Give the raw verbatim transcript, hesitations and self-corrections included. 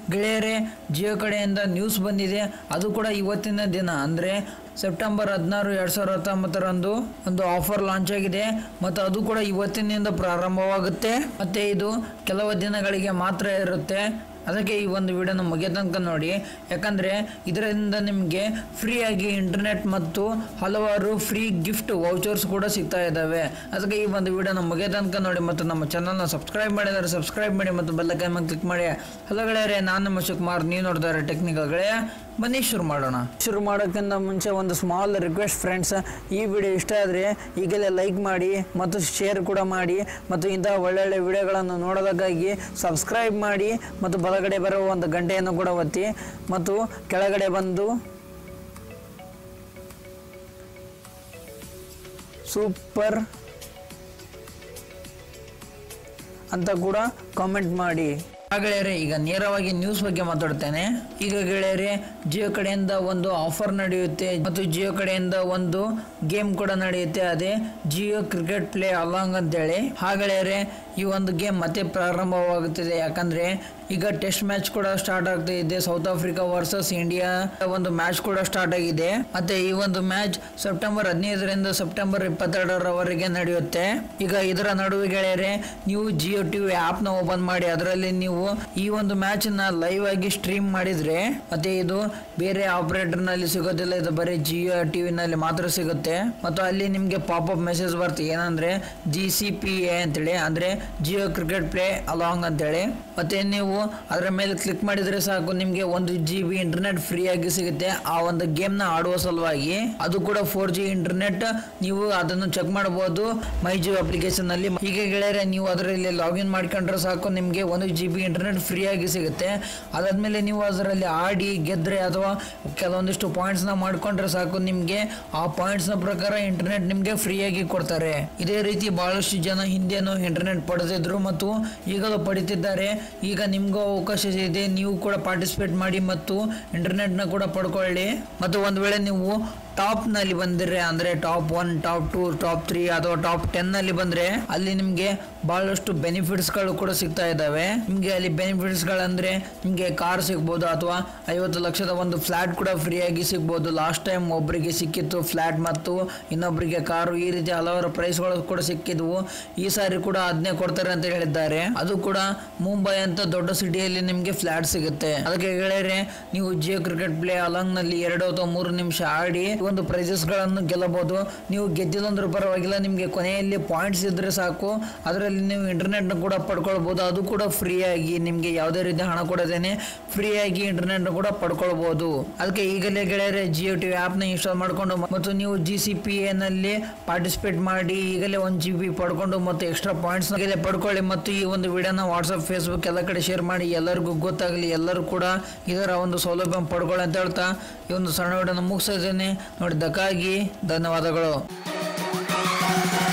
ಗೆಳೆಯರೇ, ಜಿಯೋ ಕಡೆಯಿಂದ ನ್ಯೂಸ್ ಬಂದಿದೆ. ಅದು ಕೂಡ ಇವತ್ತಿನ ದಿನ ಅಂದರೆ ಸೆಪ್ಟೆಂಬರ್ ಹದಿನಾರು ಎರಡು ಸಾವಿರದ ಹತ್ತೊಂಬತ್ತರಂದು ಒಂದು ಆಫರ್ ಲಾಂಚ್ ಆಗಿದೆ ಮತ್ತು ಅದು ಕೂಡ ಇವತ್ತಿನಿಂದ ಪ್ರಾರಂಭವಾಗುತ್ತೆ. ಮತ್ತು ಇದು ಕೆಲವು ದಿನಗಳಿಗೆ ಮಾತ್ರ ಇರುತ್ತೆ. ಅದಕ್ಕೆ ಈ ಒಂದು ವಿಡಿಯೋನ ಮುಗಿಯೋ ತನಕ ನೋಡಿ, ಯಾಕಂದರೆ ಇದರಿಂದ ನಿಮಗೆ ಫ್ರೀಯಾಗಿ ಇಂಟರ್ನೆಟ್ ಮತ್ತು ಹಲವಾರು ಫ್ರೀ ಗಿಫ್ಟ್ ವೌಚರ್ಸ್ ಕೂಡ ಸಿಗ್ತಾ ಇದ್ದಾವೆ. ಅದಕ್ಕೆ ಈ ಒಂದು ವಿಡಿಯೋನ ಮುಗಿಯೋ ತನಕ ನೋಡಿ ಮತ್ತು ನಮ್ಮ ಚಾನಲ್ನ ಸಬ್ಸ್ಕ್ರೈಬ್ ಮಾಡಿದರೆ ಸಬ್ಸ್ಕ್ರೈಬ್ ಮಾಡಿ ಮತ್ತು ಬೆಲ್ ಐಕಾನ್ ಮೇಲೆ ಕ್ಲಿಕ್ ಮಾಡಿ. ಹಲೋ ಗೆಳೆಯರೇ, ನಾನು ನಮ್ಮ ಶಿವಕುಮಾರ್, ನೀವು ನೋಡ್ತಾರೆ ಟೆಕ್ನಿಕಲ್ ಗೆಳೆಯ. ಬನ್ನಿ ಶುರು ಮಾಡೋಣ. ಶುರು ಮಾಡೋಕ್ಕಿಂತ ಮುಂಚೆ ಒಂದು ಸ್ಮಾಲ್ ರಿಕ್ವೆಸ್ಟ್ ಫ್ರೆಂಡ್ಸ್, ಈ ವಿಡಿಯೋ ಇಷ್ಟ ಆದರೆ ಈಗಲೇ ಲೈಕ್ ಮಾಡಿ ಮತ್ತು ಶೇರ್ ಕೂಡ ಮಾಡಿ ಮತ್ತು ಇಂತಹ ಒಳ್ಳೊಳ್ಳೆ ವಿಡಿಯೋಗಳನ್ನು ನೋಡೋದಕ್ಕಾಗಿ ಸಬ್ಸ್ಕ್ರೈಬ್ ಮಾಡಿ ಮತ್ತು ಬಲಗಡೆ ಬರುವ ಒಂದು ಗಂಟೆಯನ್ನು ಕೂಡ ಒತ್ತಿ ಮತ್ತು ಕೆಳಗಡೆ ಬಂದು ಸೂಪರ್ ಅಂತ ಕೂಡ ಕಾಮೆಂಟ್ ಮಾಡಿ. ಗೆಳೆಯರೇ, ಈಗ ನೇರವಾಗಿ ನ್ಯೂಸ್ ಬಗ್ಗೆ ಮಾತಾಡ್ತೇನೆ. ಈಗ ಗೆಳೆಯರೇ, ಜಿಯೋ ಕಡೆಯಿಂದ ಒಂದು ಆಫರ್ ನಡೆಯುತ್ತೆ ಮತ್ತು ಜಿಯೋ ಕಡೆಯಿಂದ ಒಂದು ಗೇಮ್ ಕೂಡ ನಡೆಯುತ್ತೆ. ಅದೇ ಜಿಯೋ ಕ್ರಿಕೆಟ್ ಪ್ಲೇ ಅಲಾಂಗ್ ಅಂತೇಳಿ. ಹಾಗೆಳೆಯರೇ, ಈ ಒಂದು ಗೇಮ್ ಮತ್ತೆ ಪ್ರಾರಂಭವಾಗುತ್ತಿದೆ. ಯಾಕಂದ್ರೆ ಈಗ ಟೆಸ್ಟ್ ಮ್ಯಾಚ್ ಕೂಡ ಸ್ಟಾರ್ಟ್ ಆಗ್ತಾ ಇದೆ. ಸೌತ್ ಆಫ್ರಿಕಾ ವರ್ಸಸ್ ಇಂಡಿಯಾ ಒಂದು ಮ್ಯಾಚ್ ಕೂಡ ಸ್ಟಾರ್ಟ್ ಆಗಿದೆ. ಮತ್ತೆ ಈ ಒಂದು ಮ್ಯಾಚ್ ಸೆಪ್ಟೆಂಬರ್ ಹದಿನೈದರಿಂದ ಸೆಪ್ಟೆಂಬರ್ ಇಪ್ಪತ್ತೆರಡರವರೆಗೆ ನಡೆಯುತ್ತೆ. ಈಗ ಇದರ ನಡುವೆ ಗೆಳೆಯರೆ, ನೀವು ಜಿಯೋ ಟಿವಿ ಆಪ್ ನ ಓಪನ್ ಮಾಡಿ ಅದರಲ್ಲಿ ನೀವು ಈ ಒಂದು ಮ್ಯಾಚ್ ನ ಲೈವ್ ಆಗಿ ಸ್ಟ್ರೀಮ್ ಮಾಡಿದ್ರೆ ಮತ್ತೆ ಇದು ಬೇರೆ ಆಪರೇಟರ್ ನಲ್ಲಿ ಸಿಗೋದಿಲ್ಲ. ಇದು ಬರೀ ಜಿಯೋ ಟಿವಿ ನಲ್ಲಿ ಮಾತ್ರ ಸಿಗುತ್ತೆ. ಮತ್ತು ಅಲ್ಲಿ ನಿಮ್ಗೆ ಪಾಪ್ ಅಪ್ ಮೆಸೇಜ್ ಬರುತ್ತೆ, ಏನಂದ್ರೆ ಜಿ ಸಿ ಪಿ ಎ ಅಂತೇಳಿ, ಅಂದ್ರೆ ಜಿಯೋ ಕ್ರಿಕೆಟ್ ಪ್ಲೇ ಅಲಾಂಗ್ ಅಂತೇಳಿ. ಮತ್ತೆ ನೀವು ಅದರ ಮೇಲೆ ಕ್ಲಿಕ್ ಮಾಡಿದ್ರೆ ಸಾಕು, ನಿಮ್ಗೆ ಒಂದು ಜಿ ಬಿ ಇಂಟರ್ನೆಟ್ ಫ್ರೀ ಆಗಿ ಸಿಗುತ್ತೆ ಆ ಒಂದು ಗೇಮ್ ನ ಆಡುವ ಸಲುವಾಗಿ. ಅದು ಕೂಡ ಫೋರ್ ಜಿ ಇಂಟರ್ನೆಟ್. ನೀವು ಅದನ್ನು ಚೆಕ್ ಮಾಡಬಹುದು ಮೈ ಜಿಯೋ ಅಪ್ಲಿಕೇಶನ್ ನಲ್ಲಿ. ಹೀಗೆ ಗೆಳೆಯರೆ, ನೀವು ಅದರಲ್ಲಿ ಲಾಗಿನ್ ಮಾಡ್ಕೊಂಡ್ರೆ ಸಾಕು, ನಿಮ್ಗೆ ಒಂದು ಜಿ ಬಿ ಇಂಟರ್ನೆಟ್ ಫ್ರೀ ಆಗಿ ಸಿಗುತ್ತೆ. ಅದಾದ್ಮೇಲೆ ನೀವು ಅದರಲ್ಲಿ ಆಡಿ ಗೆದ್ರೆ ಅಥವಾ ಕೆಲವೊಂದಿಷ್ಟು ಪಾಯಿಂಟ್ಸ್ ನ ಮಾಡ್ಕೊಂಡ್ರೆ ಸಾಕು, ನಿಮ್ಗೆ ಆ ಪಾಯಿಂಟ್ಸ್ ನ ಪ್ರಕಾರ ಇಂಟರ್ನೆಟ್ ನಿಮ್ಗೆ ಫ್ರೀ ಆಗಿ ಕೊಡ್ತಾರೆ. ಇದೇ ರೀತಿ ಬಹಳಷ್ಟು ಜನ ಹಿಂದೆನೂ ಇಂಟರ್ನೆಟ್ ಪಡೆದಿದ್ರು ಮತ್ತು ಈಗಲೂ ಪಡಿತಿದ್ದಾರೆ. ಈಗ ನಿಮ್ಗೂ ಅವಕಾಶ ಇದೆ, ನೀವು ಕೂಡ ಪಾರ್ಟಿಸಿಪೇಟ್ ಮಾಡಿ ಮತ್ತು ಇಂಟರ್ನೆಟ್ ನ ಕೂಡ ಪಡ್ಕೊಳ್ಳಿ. ಮತ್ತು ಒಂದ್ ವೇಳೆ ನೀವು ಟಾಪ್ ನಲ್ಲಿ ಬಂದಿದ್ರೆ, ಅಂದ್ರೆ top one, top two, top three ಅಥವಾ ಟಾಪ್ ಟೆನ್ ನಲ್ಲಿ ಬಂದ್ರೆ ಅಲ್ಲಿ ನಿಮ್ಗೆ ಬಹಳಷ್ಟು ಬೆನಿಫಿಟ್ಸ್ ಗಳು ಕೂಡ ಸಿಗ್ತಾ ಇದಾವೆ. ನಿಮ್ಗೆ ಅಲ್ಲಿ ಬೆನಿಫಿಟ್ಸ್ ಗಳಂದ್ರೆ ನಿಮ್ಗೆ ಕಾರ್ ಸಿಗ್ಬೋದು ಅಥವಾ ಐವತ್ತು ಲಕ್ಷದ ಒಂದು ಫ್ಲಾಟ್ ಕೂಡ ಫ್ರೀ ಆಗಿ ಸಿಗ್ಬೋದು. ಲಾಸ್ಟ್ ಟೈಮ್ ಒಬ್ಬರಿಗೆ ಸಿಕ್ಕಿತ್ತು ಫ್ಲಾಟ್ ಮತ್ತು ಇನ್ನೊಬ್ಬರಿಗೆ ಕಾರು. ಈ ರೀತಿ ಹಲವಾರು ಪ್ರೈಸ್ ಗಳು ಕೂಡ ಸಿಕ್ಕಿದ್ವು. ಈ ಸಾರಿ ಕೂಡ ಅದನ್ನೇ ಕೊಡ್ತಾರೆ ಅಂತ ಹೇಳಿದ್ದಾರೆ. ಅದು ಕೂಡ ಮುಂಬೈ ಅಂತ ದೊಡ್ಡ ಸಿಟಿಯಲ್ಲಿ ನಿಮ್ಗೆ ಫ್ಲಾಟ್ ಸಿಗುತ್ತೆ. ಅದಕ್ಕೆ ಗೆಳೆಯರೆ, ನೀವು ಜಿಯೋ ಕ್ರಿಕೆಟ್ ಪ್ಲೇ ಅಲಾಂಗ್ ನಲ್ಲಿ ಎರಡು ಅಥವಾ ಮೂರು ನಿಮಿಷ ಆಡಿ ಒಂದು ಪ್ರೈಸಸ್ ಗಳನ್ನು ಗೆಲ್ಲಬಹುದು. ನೀವು ಗೆದ್ದಿಲ್ಲಂದ್ರೂ ಪರವಾಗಿಲ್ಲ, ನಿಮ್ಗೆ ಕೊನೆಯಲ್ಲಿ ಪಾಯಿಂಟ್ಸ್ ಇದ್ರೆ ಸಾಕು, ಅದರಲ್ಲಿ ನೀವು ಇಂಟರ್ನೆಟ್ ನ ಕೂಡ ಪಡ್ಕೊಳ್ಬಹುದು. ಅದು ಕೂಡ ಫ್ರೀ ಆಗಿ, ನಿಮ್ಗೆ ಯಾವುದೇ ರೀತಿ ಹಣ ಕೊಡದೇನೆ ಫ್ರೀ ಆಗಿ ಇಂಟರ್ನೆಟ್ ನ ಕೂಡ ಪಡ್ಕೊಳ್ಬಹುದು. ಅದಕ್ಕೆ ಈಗಲೇ ಗೆಳೆಯರೆ ಜಿಯೋ ಟಿವಿ ಆಪ್ ನ ಇನ್ಸ್ಟಾಲ್ ಮಾಡಿಕೊಂಡು ಮತ್ತು ನೀವು ಜಿ ಸಿ ಪಿ ಎ ನಲ್ಲಿ ಪಾರ್ಟಿಸಿಪೇಟ್ ಮಾಡಿ ಈಗಲೇ ಒಂದ್ ಜಿ ಬಿ ಪಡ್ಕೊಂಡು ಮತ್ತು ಎಕ್ಸ್ಟ್ರಾ ಪಾಯಿಂಟ್ಸ್ ಪಡ್ಕೊಳ್ಳಿ. ಮತ್ತು ಈ ಒಂದು ವಿಡಿಯೋನ ವಾಟ್ಸ್ಆಪ್, ಫೇಸ್ಬುಕ್ ಎಲ್ಲ ಕಡೆ ಶೇರ್ ಮಾಡಿ, ಎಲ್ಲರಿಗೂ ಗೊತ್ತಾಗಲಿ, ಎಲ್ಲರೂ ಕೂಡ ಇದರ ಒಂದು ಸೌಲಭ್ಯ ಪಡ್ಕೊಳ್ಳಿ ಅಂತ ಹೇಳ್ತಾ ಈ ಒಂದು ಸಣ್ಣ ವಿಡಿಯೋನ ಮುಗಿಸಿದ್ದೇನೆ. ನೋಡಿದ್ದಕ್ಕಾಗಿ ಧನ್ಯವಾದಗಳು.